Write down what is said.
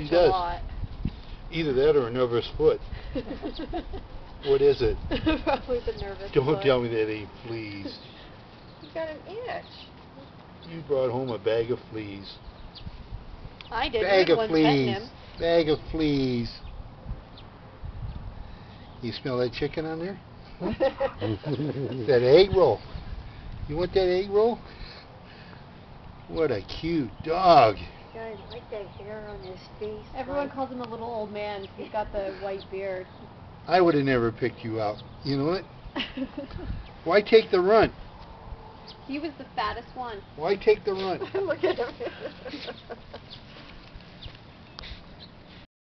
He does. a lot. Either that or a nervous foot. What is it? Probably the nervous Don't foot. tell me that ain't fleas. You got an itch. You brought home a bag of fleas. I did. Bag You're the of one petting fleas. him. Bag of fleas. You smell that chicken on there? That egg roll. You want that egg roll? What a cute dog. Guys, like that hair on his face. Everyone calls him a little old man. He's got the white beard. I would have never picked you out. You know what? Why take the runt? He was the fattest one. Why take the runt? Look at him.